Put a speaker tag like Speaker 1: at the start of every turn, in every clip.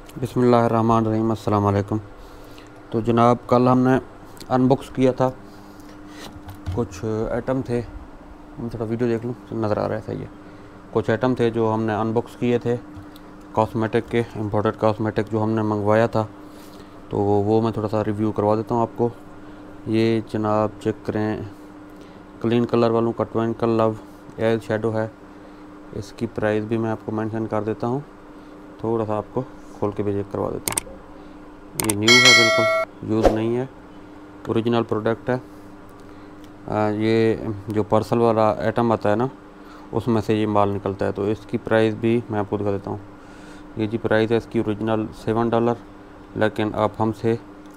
Speaker 1: बिस्मिल्लाहिर्रहमानिर्रहीम, अस्सलाम वालेकुम। तो जनाब, कल हमने अनबॉक्स किया था, कुछ आइटम थे। मैं थोड़ा वीडियो देख लूँ, नज़र आ रहा है, सही है। कुछ आइटम थे जो हमने अनबॉक्स किए थे, कॉस्मेटिक के, इम्पोर्टेड कॉस्मेटिक जो हमने मंगवाया था। तो वो मैं थोड़ा सा रिव्यू करवा देता हूँ आपको। ये जनाब चेक करें, क्लीन कलर वालों का ट्विंकल लव एयर शेडो है। इसकी प्राइस भी मैं आपको मेंशन कर देता हूँ, थोड़ा सा आपको खोल के भी चेक करवा देता हूँ। ये न्यू है, बिल्कुल यूज़ नहीं है, ओरिजिनल प्रोडक्ट है। ये जो पार्सल वाला आइटम आता है ना, उसमें से ये माल निकलता है। तो इसकी प्राइस भी मैं आपको दिखा देता हूँ। ये जी प्राइस है इसकी ओरिजिनल $7, लेकिन आप हमसे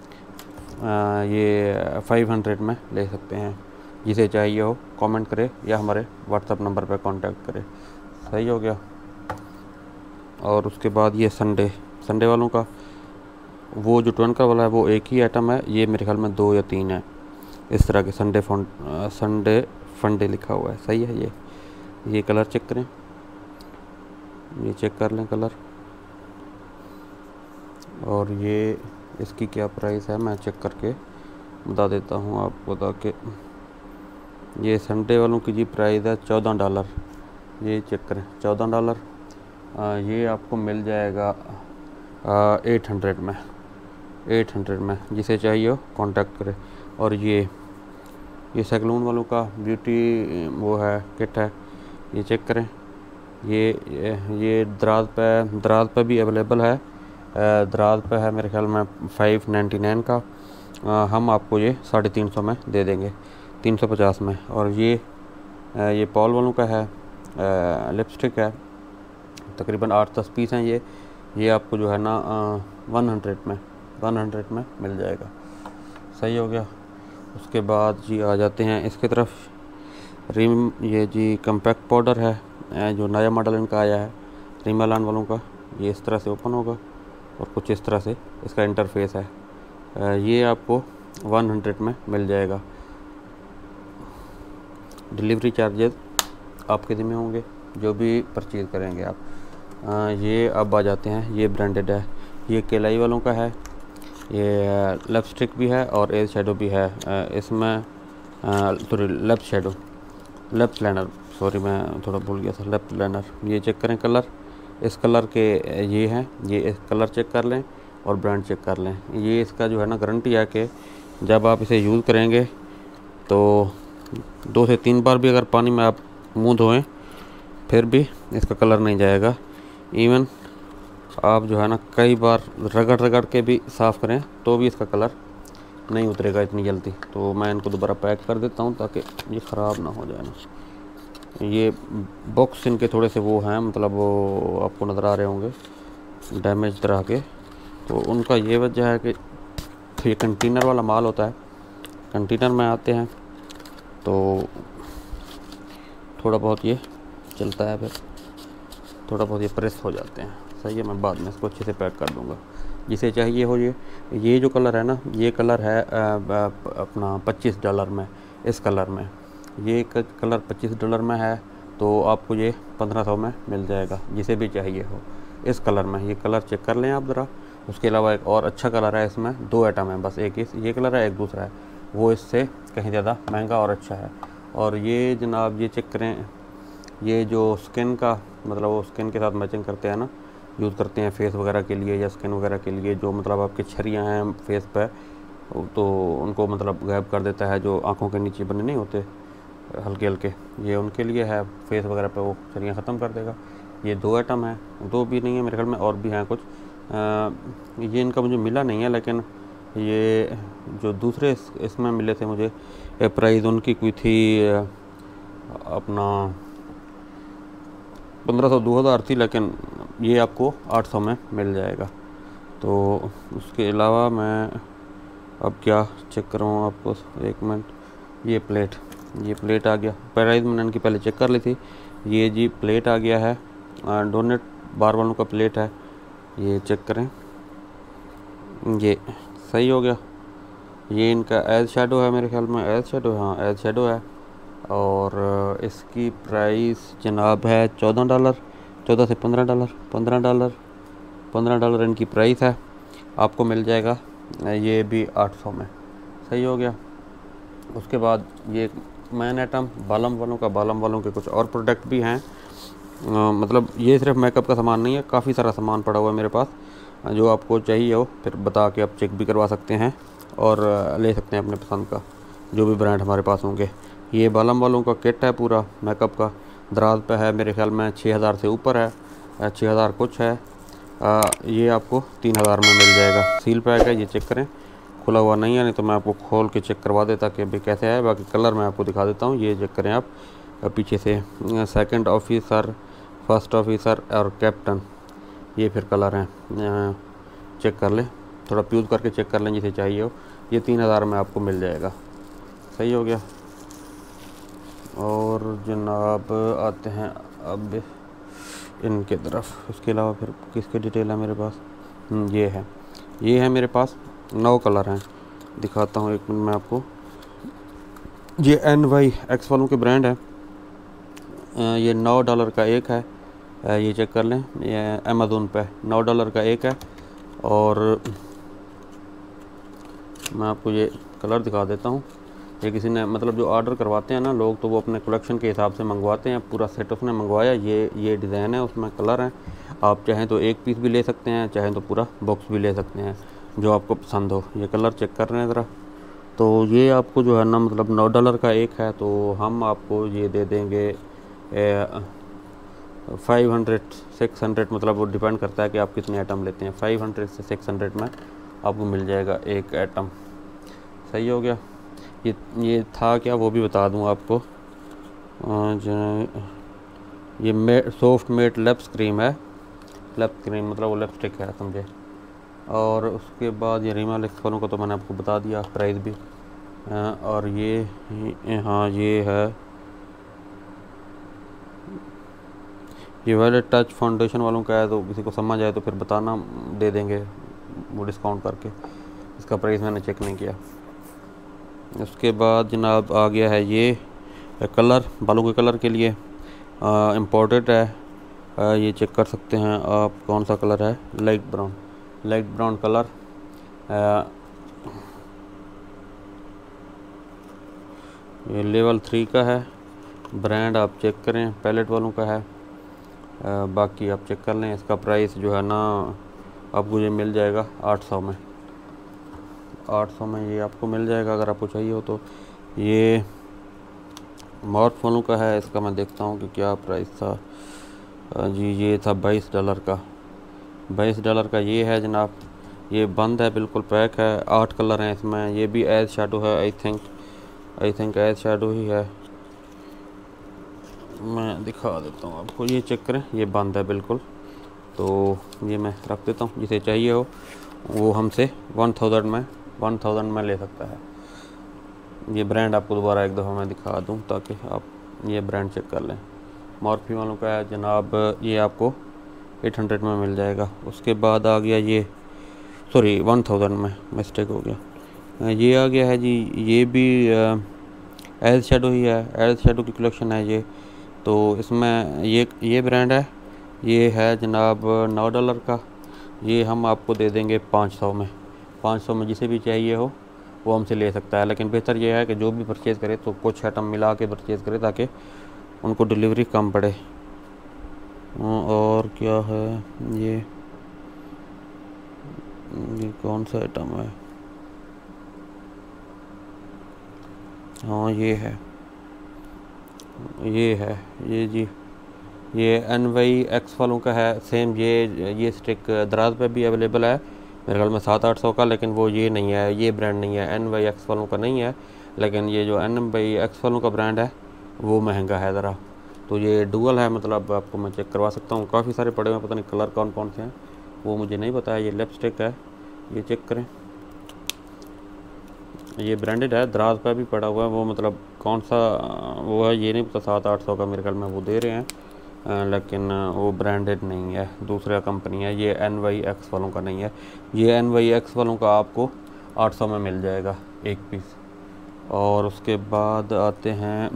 Speaker 1: ये 500 में ले सकते हैं। जिसे चाहिए हो कमेंट करे या हमारे व्हाट्सअप नंबर पर कांटेक्ट करे। सही हो गया। और उसके बाद ये संडे वालों का, वो जो ट्विंकल वाला है वो एक ही आइटम है। ये मेरे ख्याल में 2 या 3 है इस तरह के संडे फंडे लिखा हुआ है। सही है। ये कलर चेक करें, ये चेक कर लें कलर। और ये इसकी क्या प्राइस है मैं चेक करके बता देता हूँ आपको, ताकि ये संडे वालों की जी प्राइस है $14। ये चेक करें, $14। ये आपको मिल जाएगा 800 में। जिसे चाहिए हो कांटेक्ट करें। और ये सैलून वालों का ब्यूटी वो है, किट है। ये चेक करें, ये दराज पे भी अवेलेबल है। दराज पे है मेरे ख्याल में 599 का। हम आपको ये 350 में दे देंगे, 350 में। और ये पॉल वालों का है, लिपस्टिक है। तकरीबन 8-10 पीस हैं ये आपको जो है ना 100 में मिल जाएगा। सही हो गया। उसके बाद जी आ जाते हैं इसकी तरफ। ये जी कम्पैक्ट पाउडर है, जो नया मॉडल इनका आया है रिमलान वालों का। ये इस तरह से ओपन होगा और कुछ इस तरह से इसका इंटरफेस है। ये आपको 100 में मिल जाएगा। डिलीवरी चार्जेस आपके ज़िम्मे होंगे जो भी परचेज़ करेंगे आप। ये अब आ जाते हैं, ये ब्रांडेड है, ये केलाई वालों का है। ये लिपस्टिक भी है और एज शेडो भी है। इसमें सॉरी लिप्स लाइनर, सॉरी मैं थोड़ा भूल गया था, लिप लाइनर। ये चेक करें कलर, इस कलर के ये हैं। ये इस कलर चेक कर लें और ब्रांड चेक कर लें। ये इसका जो है ना गारंटी है कि जब आप इसे यूज़ करेंगे तो 2 से 3 बार भी अगर पानी में आप मुँह धोएं फिर भी इसका कलर नहीं जाएगा। इवन आप जो है ना कई बार रगड़ के भी साफ़ करें तो भी इसका कलर नहीं उतरेगा इतनी जल्दी। तो मैं इनको दोबारा पैक कर देता हूँ ताकि ये ख़राब ना हो जाए ना। ये बॉक्स इनके थोड़े से वो हैं, मतलब वो आपको नज़र आ रहे होंगे डैमेज तरह के। तो उनका ये वजह है कि ये कंटेनर वाला माल होता है, कंटेनर में आते हैं तो थोड़ा बहुत ये चलता है, फिर थोड़ा बहुत ये प्रेस हो जाते हैं। सही है, मैं बाद में इसको अच्छे से पैक कर दूँगा। जिसे चाहिए हो ये जो कलर है ना, ये कलर है अपना $25 में। इस कलर में ये कलर $25 में है, तो आपको ये 1500 में मिल जाएगा। जिसे भी चाहिए हो इस कलर में, ये कलर चेक कर लें आप ज़रा। उसके अलावा एक और अच्छा कलर है, इसमें 2 आइटम है बस, एक ये कलर है, एक दूसरा है, वो इससे कहीं ज़्यादा महंगा और अच्छा है। और ये जनाब ये चेक करें, ये जो स्किन का, मतलब वो स्किन के साथ मैचिंग करते हैं ना, यूज़ करते हैं फेस वगैरह के लिए या स्किन वगैरह के लिए, जो मतलब आपकी छरियाँ हैं फेस पे, तो उनको मतलब गायब कर देता है। जो आँखों के नीचे बने नहीं होते हल्के हल्के, ये उनके लिए है। फेस वगैरह पे वो छरियाँ ख़त्म कर देगा। ये 2 आइटम है, 2 भी नहीं है मेरे ख्याल में, और भी हैं कुछ। ये इनका मुझे मिला नहीं है, लेकिन ये जो दूसरे इसमें मिले थे मुझे, प्राइस उनकी कोई थी अपना 1500-2000 थी, लेकिन ये आपको 800 में मिल जाएगा। तो उसके अलावा मैं अब क्या चेक कराऊँ आपको, 1 मिनट। ये प्लेट आ गया। प्राइस मैंने इनकी पहले चेक कर ली थी। ये जी प्लेट आ गया है, डोनेट बार वालों का प्लेट है। ये चेक करें, ये सही हो गया। ये इनका एज शेडो है मेरे ख्याल में, एज शेडो, हाँ एज शेडो है। और इसकी प्राइस जनाब है $14, 14 से $15, $15। $15 इनकी प्राइस है। आपको मिल जाएगा ये भी 800 में। सही हो गया। उसके बाद ये मेन आइटम बालम वालों के कुछ और प्रोडक्ट भी हैं। मतलब ये सिर्फ मेकअप का सामान नहीं है, काफ़ी सारा सामान पड़ा हुआ है मेरे पास। जो आपको चाहिए हो फिर बता के आप चेक भी करवा सकते हैं और ले सकते हैं अपने पसंद का, जो भी ब्रांड हमारे पास होंगे। ये बालम वालों का किट है पूरा मेकअप का, दराज पे है, मेरे ख्याल में 6000 से ऊपर है, 6000 कुछ है। ये आपको 3000 में मिल जाएगा। सील पैक है, ये चेक करें, खुला हुआ नहीं है, नहीं तो मैं आपको खोल के चेक करवा देता कि भाई कैसे है। बाकी कलर मैं आपको दिखा देता हूँ, ये चेक करें आप पीछे से। सेकंड ऑफिसर, फर्स्ट ऑफिसर और कैप्टन, ये फिर कलर हैं, चेक कर लें, थोड़ा प्यूज करके चेक कर लें जिसे चाहिए हो। ये 3000 में आपको मिल जाएगा। सही हो गया। और जनाब आते हैं अब इनके तरफ। इसके अलावा फिर किसके डिटेल है मेरे पास? ये है मेरे पास 9 कलर हैं, दिखाता हूँ 1 मिनट में आपको। ये NYX वालों के ब्रांड है। ये $9 का एक है, ये चेक कर लें, ये अमेज़ोन पे $9 का एक है। और मैं आपको ये कलर दिखा देता हूँ। ये किसी ने मतलब जो ऑर्डर करवाते हैं ना लोग, तो वो अपने कलेक्शन के हिसाब से मंगवाते हैं। पूरा सेट उसने मंगवाया, ये डिज़ाइन है, उसमें कलर हैं। आप चाहें तो एक पीस भी ले सकते हैं, चाहें तो पूरा बॉक्स भी ले सकते हैं, जो आपको पसंद हो। ये कलर चेक कर रहे हैं ज़रा। तो ये आपको जो है ना मतलब $9 का एक है, तो हम आपको ये दे देंगे 500 600, मतलब वो डिपेंड करता है कि आप कितने आइटम लेते हैं। 500 से 600 में आपको मिल जाएगा एक आइटम। सही हो गया। ये था क्या वो भी बता दूं आपको। ये सॉफ्ट मेट लिप्स क्रीम है, लिप क्रीम मतलब वो लिपस्टिक है, समझे। और उसके बाद ये रीमा लिप्स वालों को तो मैंने आपको बता दिया, प्राइस भी। और ये हाँ ये है, ये वायलेट टच फाउंडेशन वालों का है, तो किसी को समझ आए तो फिर बताना, दे देंगे वो डिस्काउंट करके। इसका प्राइस मैंने चेक नहीं किया। उसके बाद जनाब आ गया है ये कलर, बालों के कलर के लिए इम्पोर्टेड है। ये चेक कर सकते हैं आप कौन सा कलर है, लाइट ब्राउन कलर। ये लेवल 3 का है, ब्रांड आप चेक करें, पैलेट वालों का है। बाकी आप चेक कर लें। इसका प्राइस जो है ना आपको ये मिल जाएगा 800 में। 800 में ये आपको मिल जाएगा अगर आपको चाहिए हो तो। ये मॉर्फ वालों का है, इसका मैं देखता हूँ कि क्या प्राइस था। जी ये था $22 का। $22 का ये है जनाब। ये बंद है, बिल्कुल पैक है। 8 कलर हैं इसमें। ये भी एज शेडो है, आई थिंक एज शेडो ही है। मैं दिखा देता हूँ आपको, ये चेक करें, ये बंद है बिल्कुल। तो ये मैं रख देता हूँ, जिसे चाहिए हो वो हमसे 1000 में ले सकता है। ये ब्रांड आपको दोबारा एक दफ़ा मैं दिखा दूँ ताकि आप ये ब्रांड चेक कर लें। मॉर्फी वालों का है जनाब, ये आपको 800 में मिल जाएगा। उसके बाद आ गया ये, सॉरी 1000 में मिस्टेक हो गया। ये आ गया है जी, ये भी एज शेडो ही है, एज शेडो की कलेक्शन है ये। तो इसमें ये ब्रांड है, ये है जनाब $9 का। ये हम आपको दे देंगे 500 में। 500 में जिसे भी चाहिए हो वो हमसे ले सकता है। लेकिन बेहतर ये है कि जो भी परचेज़ करे तो कुछ आइटम मिला के परचेज़ करे ताकि उनको डिलीवरी कम पड़े। और क्या है ये कौन सा आइटम है? हाँ ये है ये जी, ये NYX वालों का है सेम। ये स्टिक दराज पे भी अवेलेबल है मेरे ख्याल में 700-800 का, लेकिन वो ये नहीं है, ये ब्रांड नहीं है, NYX वालों का नहीं है। लेकिन ये जो NYX वालों का ब्रांड है वो महंगा है ज़रा। तो ये डुअल है, मतलब आपको मैं चेक करवा सकता हूँ। काफ़ी सारे पड़े हुए हैं, पता नहीं कलर कौन कौन से हैं वो मुझे नहीं पता है। ये लिपस्टिक है, ये चेक करें, ये ब्रांडेड है, दराज पे भी पड़ा हुआ है। वो मतलब कौन सा वो है ये नहीं पता, 700-800 का मेरे ख्याल में वो दे रहे हैं। लेकिन वो ब्रांडेड नहीं है, दूसरा कंपनी है। ये NYX वालों का नहीं है। ये NYX वालों का आपको 800 में मिल जाएगा एक पीस। और उसके बाद आते हैं,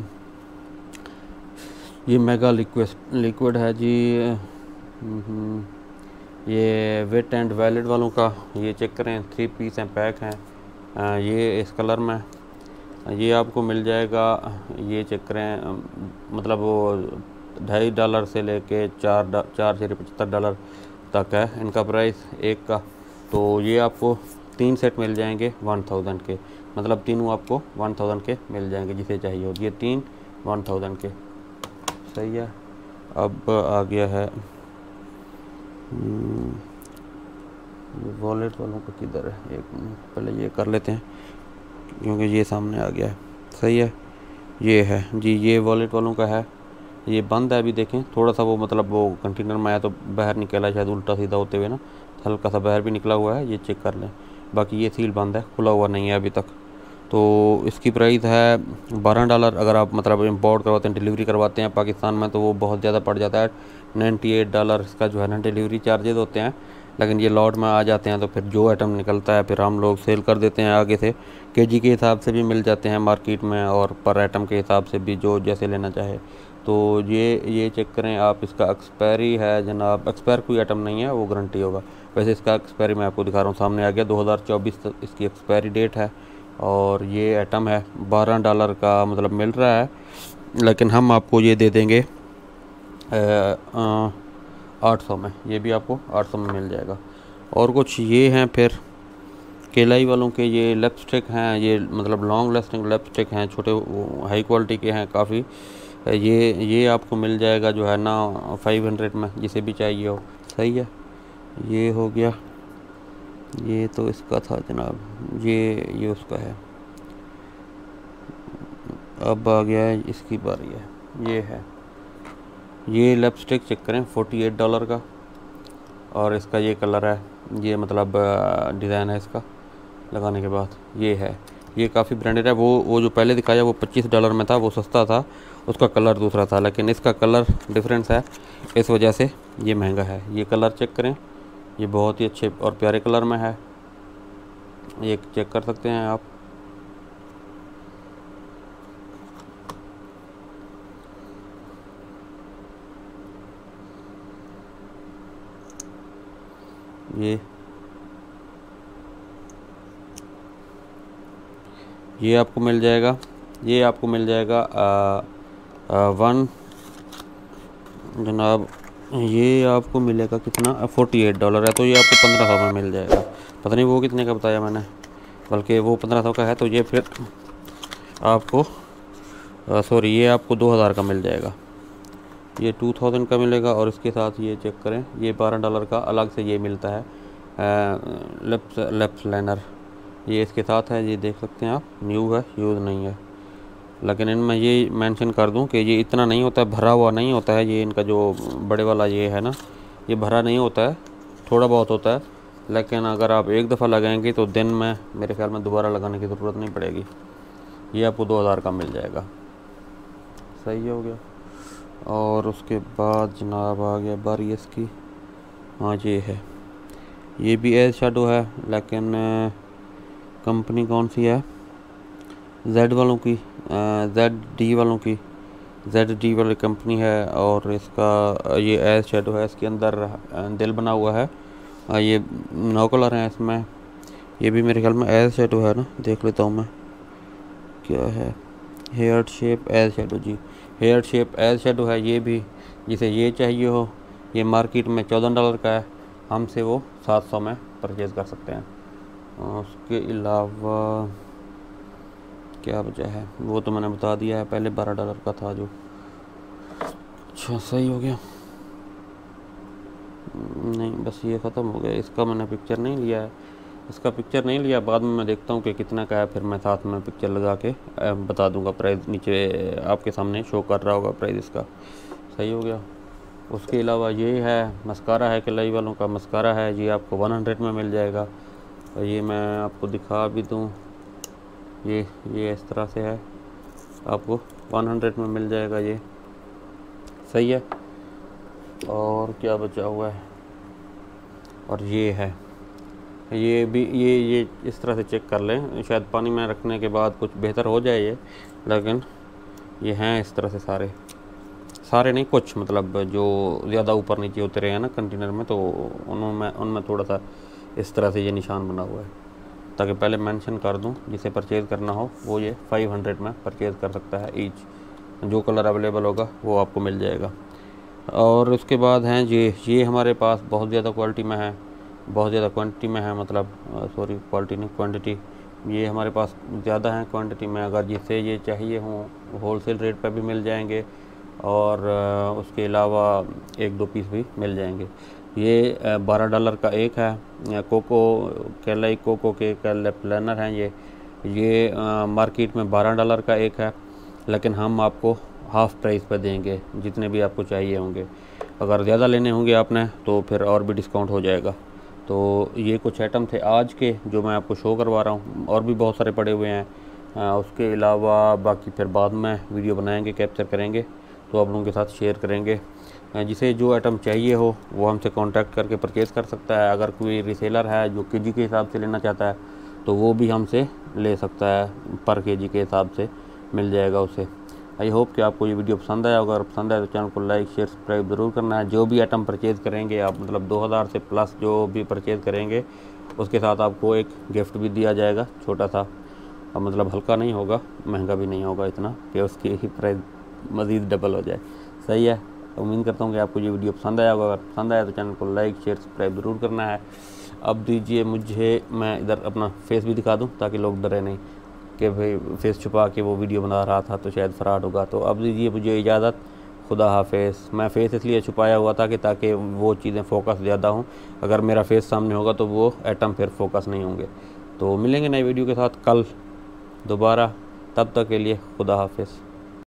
Speaker 1: ये मेगा लिक्विड है जी। ये वेट एंड वैलिड वालों का ये चेक करें, 3 पीस हैं, पैक हैं, ये इस कलर में ये आपको मिल जाएगा। ये चेक करें, मतलब वो $2.5 से लेके $4.75 तक है इनका प्राइस एक का। तो ये आपको 3 सेट मिल जाएंगे 1000 के, मतलब तीनों आपको 1000 के मिल जाएंगे जिसे चाहिए हो। ये 3 1000 के, सही है। अब आ गया है वॉलेट वालों का किधर है, एक मिनट पहले ये कर लेते हैं क्योंकि ये सामने आ गया है, सही है। ये है जी, ये वॉलेट वालों का है। ये बंद है अभी, देखें थोड़ा सा वो मतलब वो कंटेनर में आया तो बाहर निकला, शायद उल्टा सीधा होते हुए ना, हल्का सा बाहर भी निकला हुआ है, ये चेक कर लें। बाकी ये सील बंद है, खुला हुआ नहीं है अभी तक। तो इसकी प्राइस है $12। अगर आप मतलब इंपोर्ट करवाते हैं, डिलीवरी करवाते हैं पाकिस्तान में, तो वो बहुत ज़्यादा पड़ जाता है। $98 इसका जो है ना डिलीवरी चार्जेस होते हैं। लेकिन ये लॉट में आ जाते हैं तो फिर जो आइटम निकलता है फिर हम लोग सेल कर देते हैं आगे से। केजी के हिसाब से भी मिल जाते हैं मार्केट में, और पर आइटम के हिसाब से भी, जो जैसे लेना चाहे। तो ये चेक करें आप, इसका एक्सपायरी है जनाब, एक्सपायर कोई आइटम नहीं है, वो गारंटी होगा। वैसे इसका एक्सपायरी मैं आपको दिखा रहा हूँ, सामने आ गया 2024 तक इसकी एक्सपायरी डेट है। और ये आइटम है $12 का, मतलब मिल रहा है, लेकिन हम आपको ये दे देंगे 800 में। ये भी आपको 800 में मिल जाएगा। और कुछ ये हैं फिर केलाई वालों के, ये लिपस्टिक हैं, ये मतलब लॉन्ग लास्टिंग लिपस्टिक हैं, छोटे हाई क्वालिटी के हैं काफ़ी। ये आपको मिल जाएगा जो है ना 500 में, जिसे भी चाहिए हो, सही है। ये हो गया, ये तो इसका था जनाब, ये उसका है। अब आ गया है इसकी बारी है, ये है, ये लिपस्टिक चेक करें $48 का, और इसका ये कलर है, ये मतलब डिज़ाइन है इसका लगाने के बाद, ये है। ये काफ़ी ब्रांडेड है। वो जो पहले दिखाया वो $25 में था, वो सस्ता था, उसका कलर दूसरा था, लेकिन इसका कलर डिफरेंस है, इस वजह से ये महंगा है। ये कलर चेक करें, ये बहुत ही अच्छे और प्यारे कलर में है, ये चेक कर सकते हैं आप। ये आपको मिल जाएगा, ये आपको मिल जाएगा वन जनाब, ये आपको मिलेगा कितना, $48 है, तो ये आपको 1500 में मिल जाएगा। पता नहीं वो कितने का बताया मैंने, बल्कि वो 1500 का है। तो ये फिर आपको सॉरी, ये आपको 2000 का मिल जाएगा, ये 2000 का मिलेगा। और इसके साथ ये चेक करें, ये $12 का अलग से ये मिलता है लिप्स लाइनर, ये इसके साथ है, ये देख सकते हैं आप, न्यू है, यूज़ नहीं है। लेकिन इनमें ये मेंशन कर दूं कि ये इतना नहीं होता है, भरा हुआ नहीं होता है। ये इनका जो बड़े वाला ये है ना, ये भरा नहीं होता है, थोड़ा बहुत होता है। लेकिन अगर आप एक दफ़ा लगाएंगे तो दिन में मेरे ख्याल में दोबारा लगाने की ज़रूरत नहीं पड़ेगी। ये आपको 2000 का मिल जाएगा, सही हो गया। और उसके बाद जनाब आ गया बारी इसकी, हाँ ये है, ये भी एज शेडो है, लेकिन कंपनी कौन सी है, जेड वालों की, ZD वालों की, ZD वाली कंपनी है। और इसका ये एज शेडो है, इसके अंदर दिल बना हुआ है, ये 9 कलर हैं इसमें। ये भी मेरे ख्याल में एज शेडो है ना, देख लेता हूँ मैं क्या है, हेयर शेप एज शेडो, जी हेयर शेप एज शेडो है। ये भी जिसे ये चाहिए हो, ये मार्केट में $14 का है, हमसे वो 700 में परचेज़ कर सकते हैं। उसके अलावा क्या बचा है, वो तो मैंने बता दिया है पहले, $12 का था जो। अच्छा सही हो गया, नहीं बस ये ख़त्म हो गया। इसका मैंने पिक्चर नहीं लिया है, इसका पिक्चर नहीं लिया, बाद में मैं देखता हूँ कि कितना का है, फिर मैं साथ में पिक्चर लगा के बता दूँगा। प्राइस नीचे आपके सामने शो कर रहा होगा प्राइस इसका, सही हो गया। उसके अलावा ये है मस्कारा है, केलाई वालों का मस्कारा है, ये आपको 100 में मिल जाएगा। और ये मैं आपको दिखा भी दूँ, ये इस तरह से है, आपको 100 में मिल जाएगा ये, सही है। और क्या बचा हुआ है, और ये है, ये भी ये इस तरह से चेक कर लें, शायद पानी में रखने के बाद कुछ बेहतर हो जाए ये, लेकिन ये हैं इस तरह से सारे, सारे नहीं, कुछ मतलब जो ज़्यादा ऊपर नीचे उतरे हैं ना कंटेनर में, तो उनमें थोड़ा सा इस तरह से ये निशान बना हुआ है, ताकि पहले मेंशन कर दूं जिसे परचेज़ करना हो वो ये 500 में परचेज़ कर सकता है ईच। जो कलर अवेलेबल होगा वो आपको मिल जाएगा। और उसके बाद हैं ये हमारे पास बहुत ज़्यादा क्वालिटी में है, बहुत ज़्यादा क्वांटिटी में है, मतलब सॉरी क्वालिटी नहीं क्वांटिटी, ये हमारे पास ज़्यादा है क्वांटिटी में। अगर जिसे ये चाहिए हों होलसेल रेट पर भी मिल जाएंगे, और उसके अलावा 1-2 पीस भी मिल जाएंगे। ये $12 का एक है। कोको कैलाई कोको के प्लानर हैं ये मार्केट में $12 का एक है, लेकिन हम आपको हाफ़ प्राइस पर देंगे जितने भी आपको चाहिए होंगे। अगर ज़्यादा लेने होंगे आपने तो फिर और भी डिस्काउंट हो जाएगा। तो ये कुछ आइटम थे आज के जो मैं आपको शो करवा रहा हूँ, और भी बहुत सारे पड़े हुए हैं। उसके अलावा बाकी फिर बाद में वीडियो बनाएंगे, कैप्चर करेंगे तो आप लोगों के साथ शेयर करेंगे। जिसे जो आइटम चाहिए हो वो हमसे कांटेक्ट करके परचेज़ कर सकता है। अगर कोई रीसेलर है जो केजी के हिसाब से लेना चाहता है तो वो भी हमसे ले सकता है, पर केजी के हिसाब से मिल जाएगा उसे। आई होप कि आपको ये वीडियो पसंद आया। अगर पसंद आए तो चैनल को लाइक शेयर सब्सक्राइब ज़रूर करना है। जो भी आइटम परचेज़ करेंगे आप, मतलब 2000 से प्लस जो भी परचेज़ करेंगे उसके साथ आपको एक गिफ्ट भी दिया जाएगा छोटा सा। मतलब हल्का नहीं होगा, महंगा भी नहीं होगा इतना कि उसकी ही प्राइस मज़ीद डबल हो जाए। सही है, उम्मीद करता हूँ कि आपको ये वीडियो पसंद आया होगा। अगर पसंद आया तो चैनल को लाइक शेयर सब्सक्राइब ज़रूर करना है। अब दीजिए मुझे, मैं इधर अपना फेस भी दिखा दूँ ताकि लोग डरे नहीं कि भाई फेस छुपा के वो वीडियो बना रहा था तो शायद फ्रॉड होगा। तो अब दीजिए मुझे इजाज़त, खुदा हाफिज़। मैं फेस इसलिए छुपाया हुआ था कि ताकि वो चीज़ें फोकस ज़्यादा हों। अगर मेरा फेस सामने होगा तो वो आइटम फिर फोकस नहीं होंगे। तो मिलेंगे नई वीडियो के साथ कल दोबारा, तब तक के लिए खुदा हाफिज़।